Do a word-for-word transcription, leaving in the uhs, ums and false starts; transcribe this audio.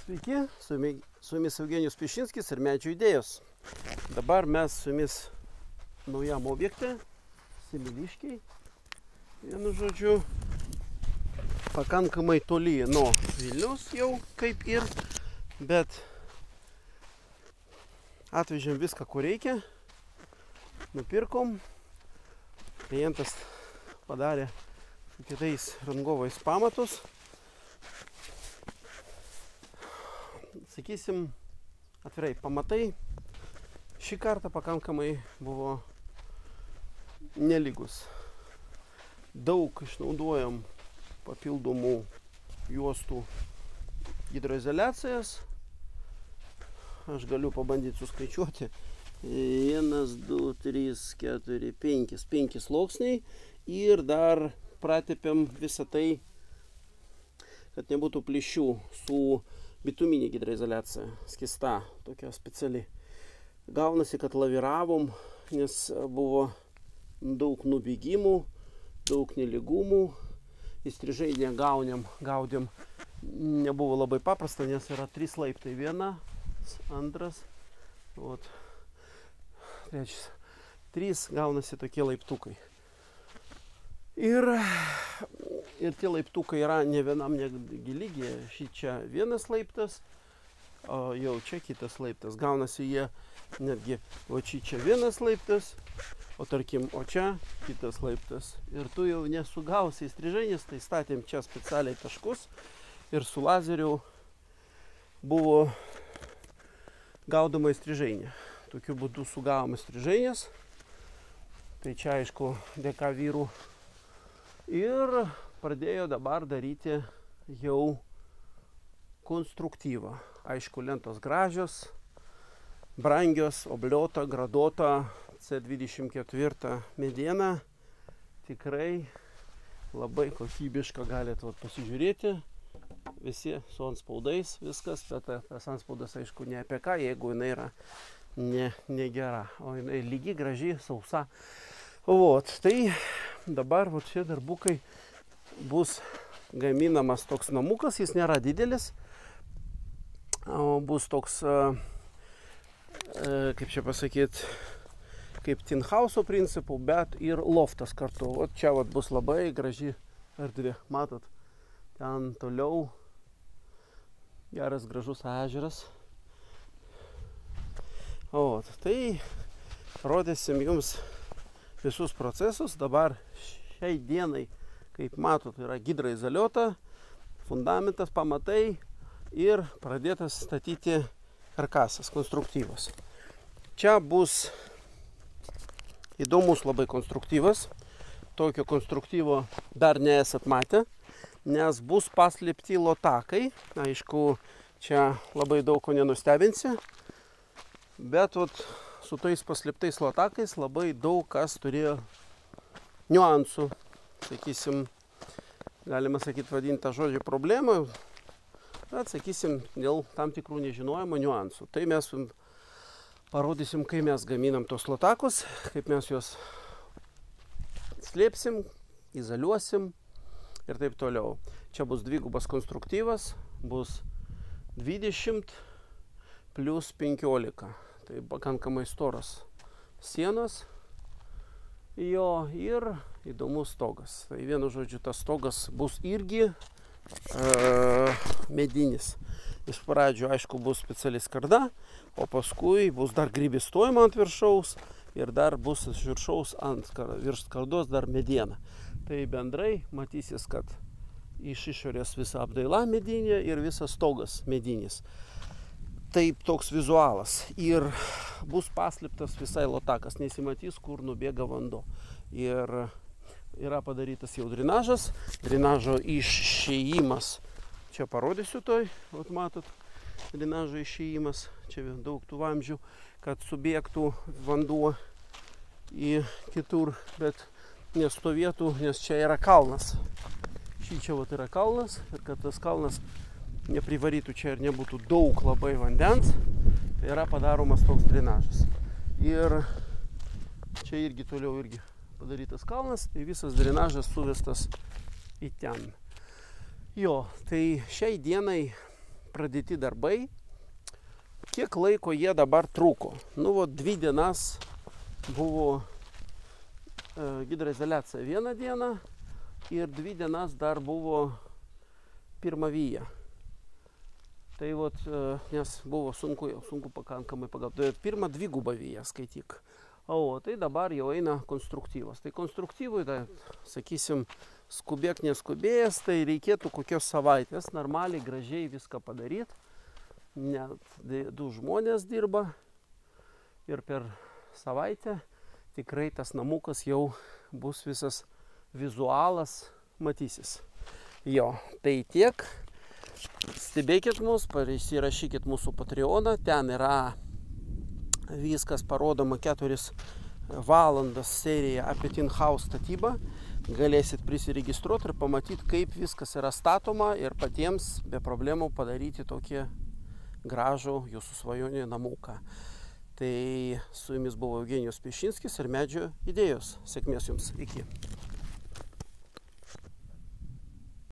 Sveiki, su jumis Eugenijus Pišinskis ir Medžių idėjos. Dabar mes su jumis naujam objekte, Semeliškiai, vienu žodžiu, pakankamai toli nuo Vilniaus jau kaip ir, bet atvežėm viską, ko reikia, nupirkom, klientas padarė su kitais rangovais pamatus. Sakysim, atvirai, pamatai šį kartą pakankamai buvo nelygus. Daug išnaudojom papildomų juostų hidroizoliacijas. Aš galiu pabandyti suskaičiuoti. Vienas, du, trys, keturi, penkis, penkis sluoksniai. Ir dar pratepėm visą tai, kad nebūtų plyšių, su bituminė hidroizoliacija, skista, tokia speciali. Gaunasi, kad laviravom, nes buvo daug nubėgimų, daug nelygumų. Įstrižai negaunėm, gaudėm. Nebuvo labai paprasta, nes yra trys laiptai. Viena, antras, ot, trečias. Trys gaunasi tokie laiptukai. Ir, ir tie laiptukai yra ne vienam negi lygyje. Šį čia vienas laiptas, o jau čia kitas laiptas. Gaunasi jie netgi, o šį čia vienas laiptas, o tarkim, o čia kitas laiptas. Ir tu jau nesugausi įstrižai, nes tai statėm čia specialiai taškus ir su lazeriu buvo gaudoma įstrižainė. Tokiu būdu sugavome įstrižainės. Tai čia aišku dėka vyrų. Ir pradėjo dabar daryti jau konstruktyvą. Aišku, lentos gražios, brangios, obliuota, graduota, C dvidešimt keturi mediena. Tikrai labai kokybiška, galite pasižiūrėti. Visi su antspaudais, viskas, bet tas antspaudas, aišku, ne apie ką, jeigu jinai yra ne, negera, o jinai lygi, graži, sausa. Vot, tai dabar vat, šie darbukai bus gaminamas toks namukas, jis nėra didelis, o bus toks, e, kaip čia pasakyti, kaip tinhauso principų, bet ir loftas kartu. Vat čia vat bus labai graži erdvė, matot, ten toliau geras gražus ežeras. O, tai rodysim jums visus procesus. Dabar šiai dienai, kaip matot, yra hidroizoliuota, fundamentas, pamatai ir pradėtas statyti karkasas, konstruktyvas. Čia bus įdomus labai konstruktyvas. Tokio konstruktyvo dar nesat matę, nes bus paslėpti lotakai. Aišku, čia labai daug ko nenustebinsi, bet vat, su tais paslėptais lotakais labai daug kas turėjo niuansų. Sakysim, galima sakyti, vadinti tą žodžią problemą, bet sakysim, dėl tam tikrų nežinojimo niuansų. Tai mes parodysim, kai mes gaminam tos lotakus, kaip mes juos slėpsim, izoliuosim ir taip toliau. Čia bus dvigubas konstruktyvas, bus dvidešimt plius penkiolika. Tai pakankamai storas sienos jo ir įdomus stogas. Tai vienu žodžiu, tas stogas bus irgi e, medinis. Iš pradžių, aišku, bus speciali skarda, o paskui bus dar grybistojama ant viršaus ir dar bus iš viršaus ant virš skardos dar mediena. Tai bendrai matysis, kad iš išorės visa apdaila medinė ir visas stogas medinis. Taip toks vizualas ir bus paslėptas visai lotakas, nesimatys, kur nubėga vanduo. Ir yra padarytas jau drenažas, drenažo išėjimas, čia parodysiu toj, vat matot, drenažo išėjimas, čia daug tų vamzdžių, kad subėgtų vanduo į kitur, bet nestovėtų, nes čia yra kalnas. Šį čia vat yra kalnas ir kad tas kalnas neprivarytų čia ir nebūtų daug labai vandens, tai yra padaromas toks drenažas. Ir čia irgi toliau irgi padarytas kalnas, tai visas drenažas suvestas į ten. Jo, tai šiai dienai pradėti darbai. Kiek laiko jie dabar truko? Nu, vo, dvi dienas buvo e, hidroizoliacija vieną dieną ir dvi dienas dar buvo pirma vyja. Tai vat, e, nes buvo sunku, jau sunku pakankamai pagauti. Pirma dvigubą vyją skaityk. O, tai dabar jau eina konstruktyvas. Tai konstruktyvui, tai, sakysim, skubėk neskubėjęs, tai reikėtų kokios savaitės normaliai, gražiai viską padaryti. Net du žmonės dirba ir per savaitę tikrai tas namukas jau bus visas vizualas matysis. Jo, tai tiek. Stebėkit mus, įrašykit mūsų Patreoną, ten yra viskas parodoma keturias valandas serija apie Tin House statybą. Galėsit prisiregistruoti ir pamatyti, kaip viskas yra statoma ir patiems be problemų padaryti tokį gražų jūsų svajonį namuką. Tai su jumis buvo Eugenijus Pišinskis ir Medžio idėjos. Sėkmės jums. Iki.